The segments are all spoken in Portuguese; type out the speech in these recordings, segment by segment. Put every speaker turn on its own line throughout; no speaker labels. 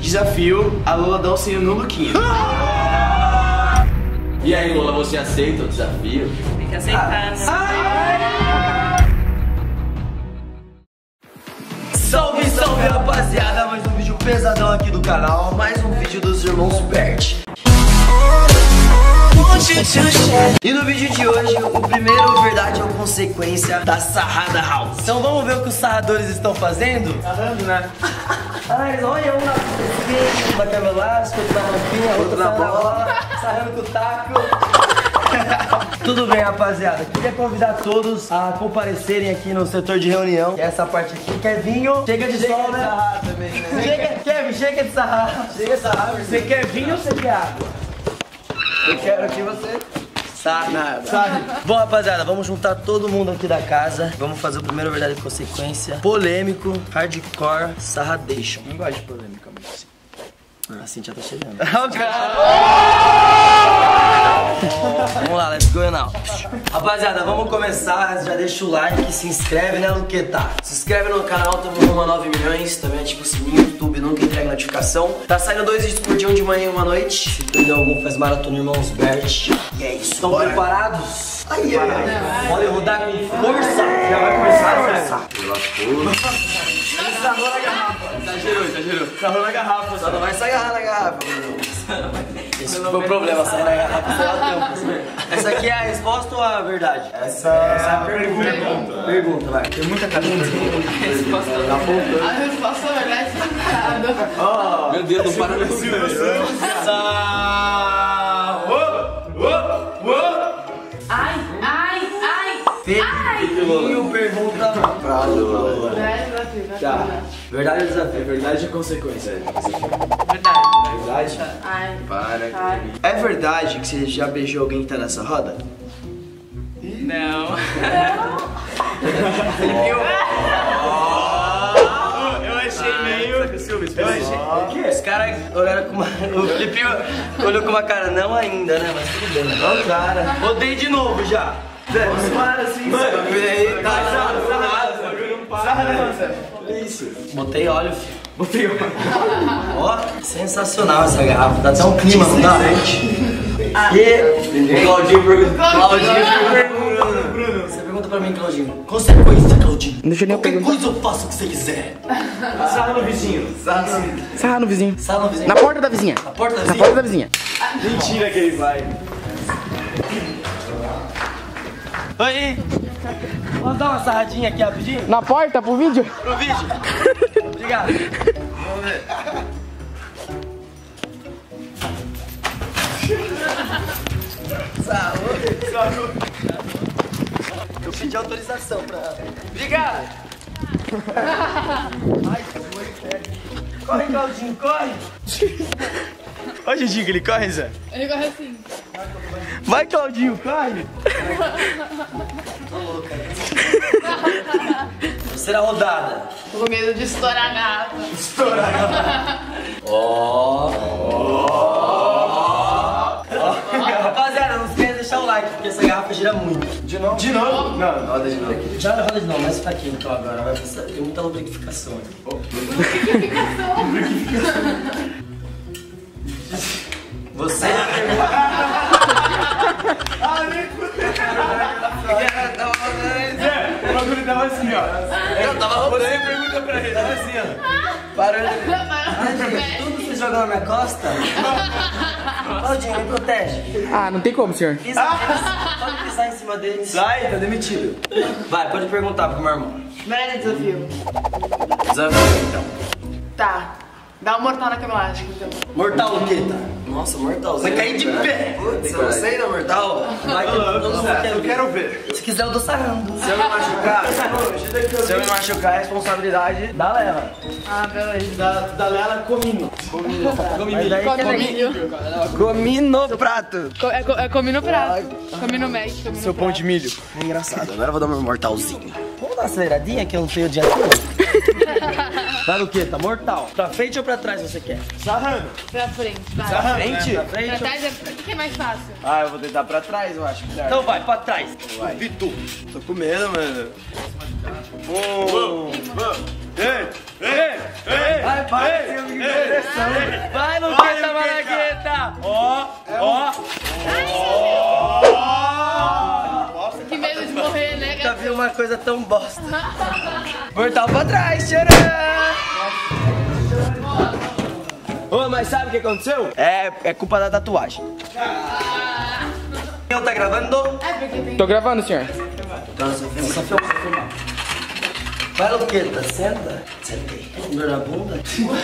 Desafio a Lola dar um selinho no Luquinha.
E aí, Lola, você aceita o desafio?
Tem que aceitar, né?
Salve, salve, rapaziada, mais um vídeo pesadão aqui do canal, mais um vídeo dos irmãos Bert. E no vídeo de hoje, o primeiro verdade ou consequência da Sarrada House. Então vamos ver o que os sarradores estão fazendo?
Sarrando, né?
Ah, eles olham um na frente, um na cama elástica, outro na rampinha, outro na bola, sarrando com o taco. Tudo bem, rapaziada, queria convidar todos a comparecerem aqui no setor de reunião, que é essa parte aqui. Kevinho, chega de sol, né?
Também, né?
Kevin, chega de sarrar.
Chega essa água.
Você quer vinho ou você quer água?
Eu quero que você...
Nada. Bom, rapaziada, vamos juntar todo mundo aqui da casa. Vamos fazer o primeiro verdade e consequência. Polêmico, hardcore, sarradation.
Não gosto de polêmica, mas assim.
A Cintia tá chegando. Vamos lá, let's go now. Rapaziada, vamos começar. Já deixa o like, se inscreve, né, Luqueta? Se inscreve no canal, estamos rumo a 9 milhões. Também ativa o sininho, YouTube nunca entrega notificação. Tá saindo 2 vídeos por dia, um de manhã e uma noite. Se perdeu algum, faz maratona Irmãos Bert. E é isso. Estão preparados? Aí, olha, eu vou dar com força.
Já vai começar, velho?
Ele sarrou na garrafa.
Exagerou. Sarrou na garrafa.
Só não vai se agarrar na garrafa. Esse foi o problema, sair na garrafa sem o tempo. Essa aqui é a resposta ou a verdade?
Essa é a pergunta.
Pergunta, vai.
Tem muita cara de
A resposta é verdade,
Ó,
Meu Deus, não para nesse
Pedrinho pergunta pra Lola.
tá.
Verdade ou desafio?
Verdade ou consequência?
Verdade.
Verdade?
Ai.
Para.
É verdade que você já beijou alguém que tá nessa roda?
Não.
Eu achei meio... Eu achei... O quê?
Os caras olharam com uma... O Filipinho olhou com uma cara, não ainda, né? Mas tudo bem.
Não, cara.
Rodei de novo já.
Vamos para assim.
Mano, aí,
Sarra, olha isso.
Botei óleo, filho.
Botei o...
Ó, sensacional essa garrafa. Dá até um clima, não dá? E Claudinho pergunta.
Bruno.
Você pergunta pra mim, Claudinho. Consequência, Claudinho.
Deixa eu nem
Qualquer
perguntar.
coisa eu faço o que você quiser.
Sarra no vizinho.
Sarra no vizinho.
Sabe no vizinho?
Na porta da vizinha.
Na porta da
Na
vizinha?
porta da vizinha.
Mentira que ele vai.
Oi. Vamos dar uma sarradinha aqui rapidinho?
Na porta pro vídeo?
Pro vídeo. Obrigado. Vamos ver. Sarrou. Eu pedi autorização pra... Obrigado. Ai, corre, Claudinho, corre.
Olha o jeitinho que ele corre, Zé.
Ele corre assim.
Vai, Claudinho, corre.
Terceira rodada.
Tô com medo de estourar a garrafa.
Rapaziada, não esqueça de deixar o like, porque essa garrafa gira muito.
De novo? De novo? Não, roda de novo.
Já roda de novo, mais fraquinho então agora. Vai precisar ter muita lubrificação aqui. Você...
O bagulho tava assim, ó.
Eu tava rodando.
Pergunta pra ele.
Tava assim, ó. Parando. Tudo você jogou na minha costa? Claudinho, me protege.
Ah, não tem como, senhor.
Pode pisar em cima deles.
Sai, tá demitido.
Vai, pode perguntar pro meu irmão.
Verdade, desafio.
Desafio, então.
Tá. Dá um mortal na cama elástica, então.
Mortal Luqueta. Nossa, mortalzinho. Vai cair de pé. Putz, eu não sei não, mortal. Vai que
Eu quero ver.
Se quiser eu tô sarrando.
Se eu me machucar, se eu me machucar, a responsabilidade da Lela.
Ah, beleza.
Da Lela comindo.
Mas daí
Come
que é
milho.
Comi no prato.
Comi no prato. Comi no Mac. Comi
Seu
no
pão
prato.
de milho.
É engraçado. Agora eu vou dar meu mortalzinho. Vamos dar uma aceleradinha que eu não tenho o dia todo. Vai, Luqueta, mortal. Pra frente ou pra trás você quer?
Sarrando.
Pra frente, vai.
Pra
Pra
frente?
frente.
Pra trás é... O que é mais fácil?
Ah, eu vou tentar pra trás, eu acho.
Então vai, pra trás.
Vai.
Vitor.
Tô com medo, mano.
Vai, vai, Vai, Luqueta Malagueta!
Que medo de morrer, né,
Nunca
gato?
vi uma coisa tão bosta. Portal pra trás, tcharam! Ô, mas sabe o que aconteceu? É culpa da tatuagem. Eu tá gravando?
É porque tem...
Tô gravando, senhor.
Vai, Luqueta, senta. Sentei. Dor na bunda?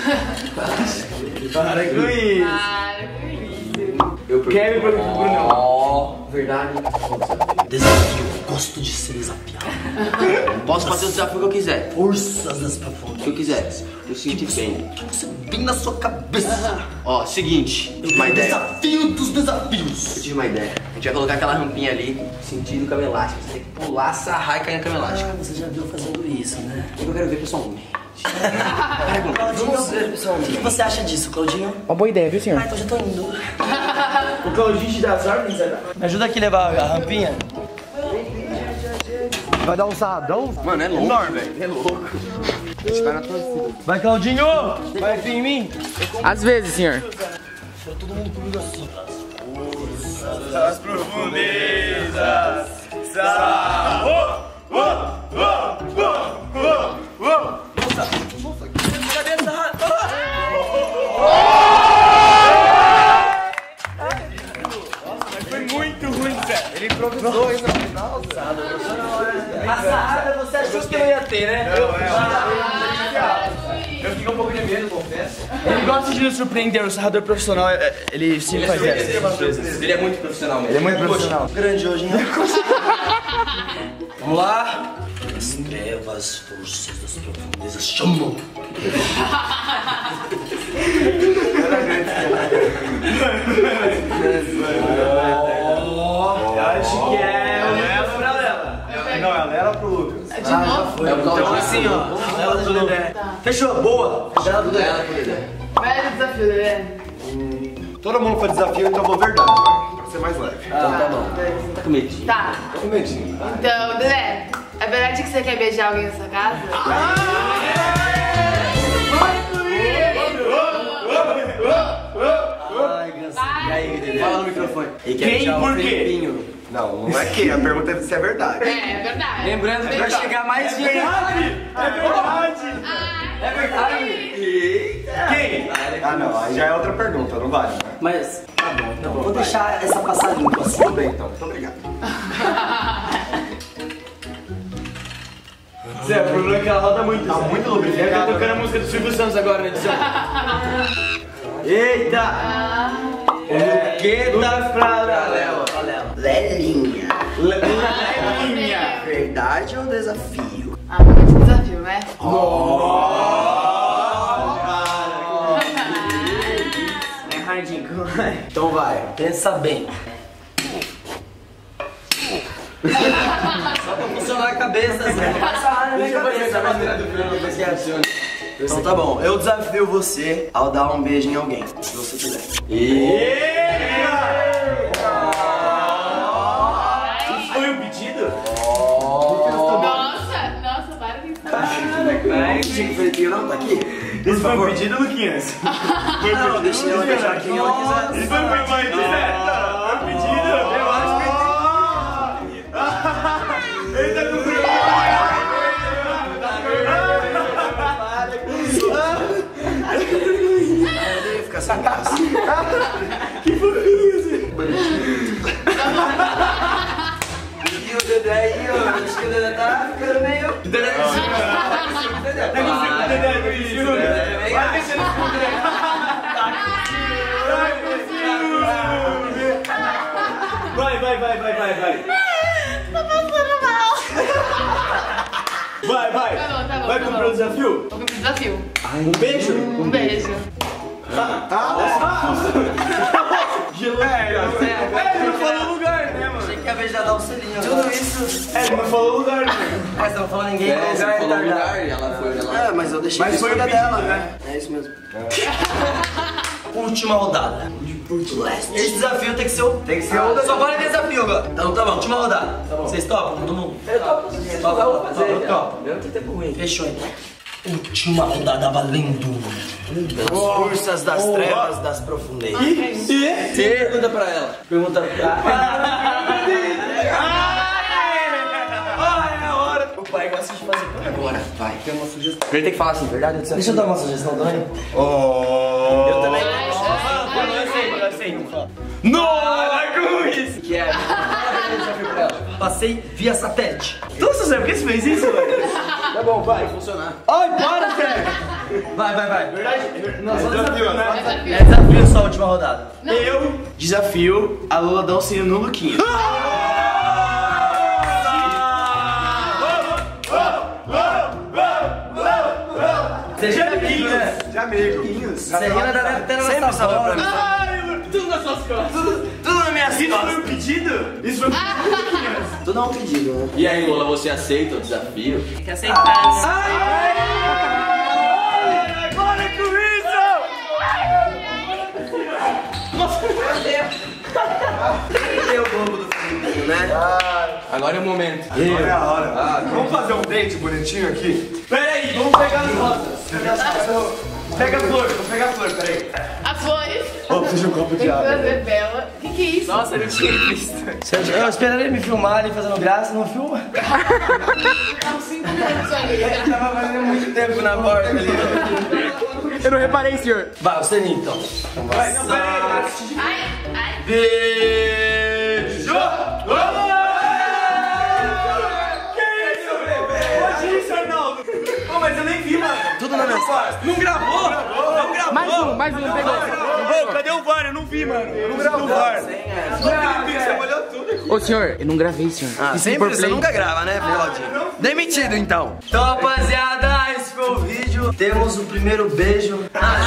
Para com isso.
Para com isso.
Quem me perguntou pro Bruno?
Ó, verdade.
Desafio. Gosto de ser desafiado.
Posso fazer o desafio que eu quiser.
Forças das
O
profundezas.
que eu quiser. Eu senti bem.
Você bem na sua cabeça.
Ó, seguinte.
Eu
Uma
tenho
ideia.
desafio dos desafios.
Eu tive uma ideia. A gente vai colocar aquela rampinha ali, sentido cama elástica. Você tem que pular, sarrar e cair na cama elástica.
Ah, você já viu fazendo isso, né?
Eu quero ver pessoalmente.
Claudinho, o que você acha disso, Claudinho?
Uma boa ideia, viu, senhor?
Ah, então já tô indo.
O Claudinho te dá as ordens, né?
Me ajuda aqui a levar a rampinha. Vai dar um sarradão?
Mano, é louco, velho. É louco. A gente vai na torcida.
Vai, Claudinho! Vai vir em mim?
Às vezes, senhor.
Todo mundo comigo assim.
As profundezas.
Cadê essa rampinha?
Foi muito ruim, Zé. Ele improvisou ainda no final, Zé.
A sarrada você achou que eu ia ter, né?
Eu fiquei um pouco de medo, confesso. Ele gosta de nos surpreender, o sarrador profissional, ele sempre faz isso.
Ele é muito profissional mesmo.
Ele é muito profissional.
Grande hoje, hein? Vamos lá. As trevas, forças das profundezas chamam.
Eu acho que é o Lela pra Lela. Não, é a Lela pro Lucas.
De novo?
É o
Então
Claudinho.
assim, ó. Ela do Dedé. Fechou? Boa.
Ela pro Dedé.
Vai no desafio, né?
Todo mundo faz desafio, então eu vou verdade, vai. Pra ser mais leve.
Então tá bom. Tá com medinho.
Tá.
Tô com medinho.
Então, Dedé, é verdade que você quer beijar alguém nessa casa?
Ai, graças. E aí, Dedé?
Fala no microfone.
Quem e por quê?
Não, não é que. A pergunta é se é verdade.
É verdade.
Lembrando que vai chegar mais gente.
É verdade!
É verdade.
Quem?
Ah, não. Aí já é outra pergunta, não vale, né?
Mas, tá bom, então. Vou deixar essa passar limpa assim.
Tudo bem, então. Muito obrigado.
Zé, o problema é que ela roda muito.
Tá muito
Ele
lubrificado.
tá tocando a música do Silvio Santos agora na edição. Eita! Luqueta pra Lela.
Lelinha.
Lelinha.
Verdade ou desafio?
Ah, muito desafio, né?
É hardinho.
Então vai, pensa bem. Só pra funcionar a cabeça, Zé. Passa a na minha cabeça, né? Então tá bom, eu desafio você ao dar um beijo em alguém, se você quiser.
Foi um pedido?
Nossa, para de pensar.
Chico Felipinho não tá aqui?
Esse foi um pedido, Luquinhas?
Não, deixa ela beijar quem ela quiser.
Esse foi um pedido, Zé? Foi um pedido? Eu acho que ele tá com
Eu ia ficar sem graça. E o Dedé aí, ó, acho que o Dedé tá ficando meio... Dedé tá
Vai. Vai.
Tá bom.
Vai cumprir o desafio?
Vou cumprir o desafio.
Um beijo?
Um beijo.
Ele não falou o lugar, né, mano?
Achei que ia beijar dar um selinho. Tudo isso.
Ele não falou o lugar, mano.
Mas você não falou ninguém.
É, você
lugar,
falou o
retardado.
lugar e ela foi ela.
É, mas eu deixei
Mas
isso
foi o
pra
pedido,
dela,
né?
É isso mesmo. Última rodada. Esse desafio tem que ser o... Tem que ser o... Só vale desafio agora. Então tá bom, última rodada. Vocês topam? Todo mundo? Eu topo. Você topa? Eu vou fazer. Eu topo. Eu não tenho tempo ruim. Fechou então. Última rodada valendo. Forças das trevas, das profundezas. Pergunta pra ela. Pergunta pra
O pai gosta de fazer tudo.
Agora, vai.
Tem uma sugestão.
Ele tem que falar assim, verdade?
Deixa eu dar uma sugestão, Dani.
Eu também. Eu sei. Não, vai com isso.
Que é? Passei via satélite.
Nossa, Zé, por que você fez isso, velho?
Tá bom, vai.
Funcionar.
Ai, para, Zé.
Vai.
Verdade? Não, só
Desafio, né?
É desafio só a última rodada.
Eu desafio a Lula dar um sino no Luquinha.
Seja amiguinho, né?
De amigo.
Você ainda deve ter
Sempre
na
sobra pra mim.
Ai, tudo nas suas costas. Tudo nas minhas costas. Isso foi um pedido? Isso foi um pedido, Luquinhas.
Tudo é um pedido, né?
E aí, Lola, você aceita o desafio?
Tem que aceitar, né?
Para com isso!
Tem o bobo do filho, né?
Agora é o momento.
Agora é a hora. Vamos fazer um date bonitinho aqui?
Pera aí, vamos pegar as rosas. Pega a flor, vou pegar a flor, peraí.
As flores.
Ô, preciso de um copo
Tem
de
que
água.
fazer bela. O que é isso?
Nossa, eu não tinha visto.
Eu esperaria ele me filmar ali fazendo graça, não filma?
Tá uns 5 minutos ali.
Ele tava fazendo muito tempo na porta ali.
Eu não reparei, senhor.
Vai, você então.
Vai, não, peraí.
Ai.
Beijo! Que isso, Arnaldo? Pô, mas eu nem vi, mano.
Tudo na mensagem.
Não gravou? Não gravou.
Mais um, pegou.
Ô, cadê o VAR? Eu não vi, mano. Eu não gravou o VAR. Você molhou tudo.
Ô, senhor, eu não gravei, senhor.
Ah, sempre você nunca grava, né, Claudinho? Demitido, então. Então, rapaziada, esse foi o vídeo. Temos o primeiro beijo.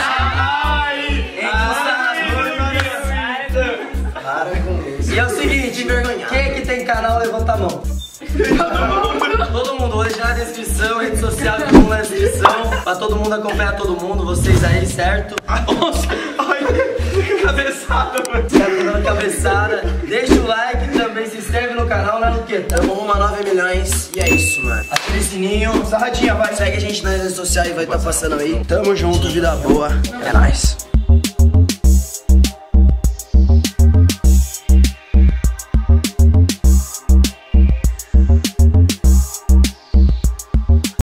Para com isso. E é o seguinte, quem é que tem canal, levanta a mão. Todo mundo, vou deixar na descrição, rede social, todo mundo na descrição. Pra todo mundo acompanhar todo mundo, vocês aí, certo?
Nossa, ai, que cabeçada, mano.
Certo, dando cabeçada. Deixa o like também, se inscreve no canal, né, Luqueta? Tamo rumo a 9 milhões e é isso, mano. Ativa o sininho, sarradinha, vai. Segue a gente nas redes sociais e vai estar passando aí. Tamo junto, vida boa. É nóis.